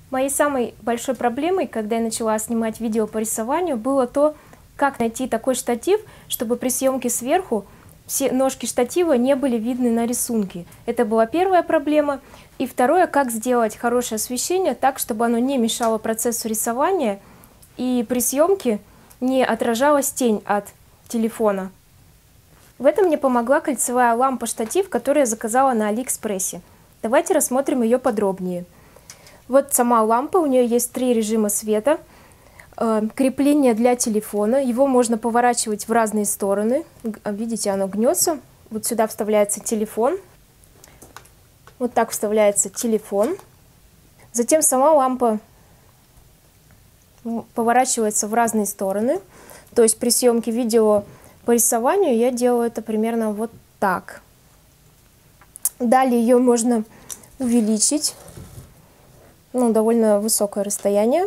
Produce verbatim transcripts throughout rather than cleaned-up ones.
Моей самой большой проблемой, когда я начала снимать видео по рисованию, было то, как найти такой штатив, чтобы при съемке сверху все ножки штатива не были видны на рисунке. Это была первая проблема. И второе, как сделать хорошее освещение так, чтобы оно не мешало процессу рисования и при съемке не отражалась тень от телефона. В этом мне помогла кольцевая лампа-штатив, которую я заказала на Алиэкспрессе. Давайте рассмотрим ее подробнее. Вот сама лампа, у нее есть три режима света. Крепление для телефона, его можно поворачивать в разные стороны. Видите, оно гнется. Вот сюда вставляется телефон. Вот так вставляется телефон. Затем сама лампа поворачивается в разные стороны. То есть при съемке видео по рисованию я делаю это примерно вот так. Далее ее можно увеличить. Ну, довольно высокое расстояние.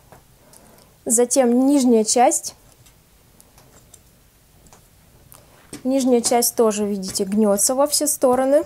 Затем нижняя часть. Нижняя часть тоже, видите, гнется во все стороны.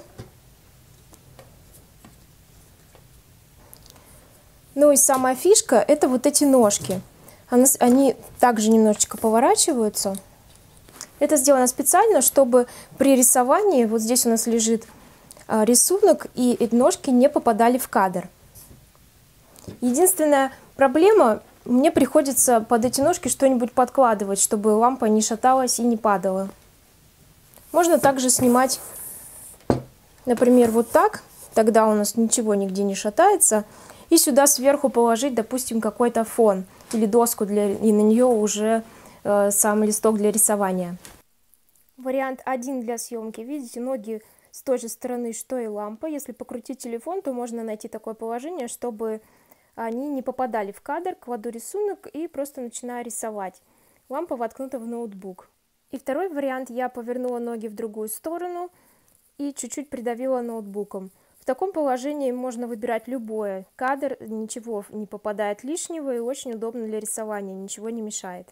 Ну и самая фишка — это вот эти ножки. Они также немножечко поворачиваются. Это сделано специально, чтобы при рисовании, вот здесь у нас лежит рисунок, и эти ножки не попадали в кадр. Единственная проблема, мне приходится под эти ножки что-нибудь подкладывать, чтобы лампа не шаталась и не падала. Можно также снимать, например, вот так, тогда у нас ничего нигде не шатается, и сюда сверху положить, допустим, какой-то фон или доску, для, и на нее уже э, сам листок для рисования. Вариант один для съемки. Видите, ноги с той же стороны, что и лампа. Если покрутить телефон, то можно найти такое положение, чтобы они не попадали в кадр. Кладу рисунок и просто начинаю рисовать. Лампа воткнута в ноутбук. И второй вариант: я повернула ноги в другую сторону и чуть-чуть придавила ноутбуком. В таком положении можно выбирать любой кадр, ничего не попадает лишнего и очень удобно для рисования, ничего не мешает.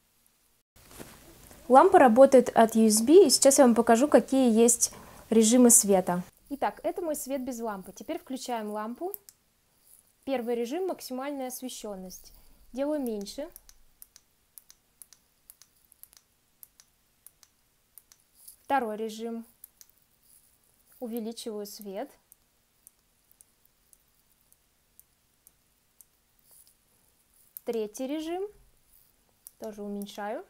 Лампа работает от ю эс би, и сейчас я вам покажу, какие есть режимы света. Итак, это мой свет без лампы. Теперь включаем лампу. Первый режим — максимальная освещенность. Делаю меньше. Второй режим. Увеличиваю свет. Третий режим. Тоже уменьшаю.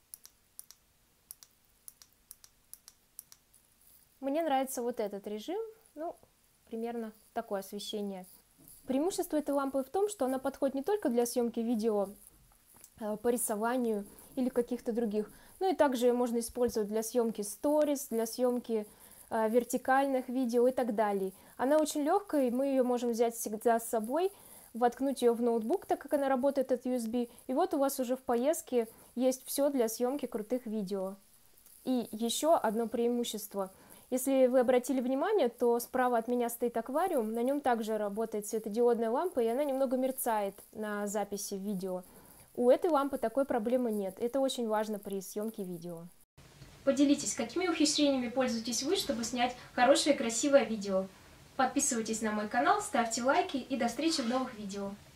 Мне нравится вот этот режим. Ну, примерно такое освещение. Преимущество этой лампы в том, что она подходит не только для съемки видео по рисованию или каких-то других, но и также можно использовать для съемки сторис, для съемки э, вертикальных видео и так далее. Она очень легкая, и мы ее можем взять всегда с собой, воткнуть ее в ноутбук, так как она работает от ю эс би, и вот у вас уже в поездке есть все для съемки крутых видео. И еще одно преимущество. Если вы обратили внимание, то справа от меня стоит аквариум, на нем также работает светодиодная лампа, и она немного мерцает на записи видео. У этой лампы такой проблемы нет, это очень важно при съемке видео. Поделитесь, какими ухищрениями пользуетесь вы, чтобы снять хорошее и красивое видео. Подписывайтесь на мой канал, ставьте лайки и до встречи в новых видео.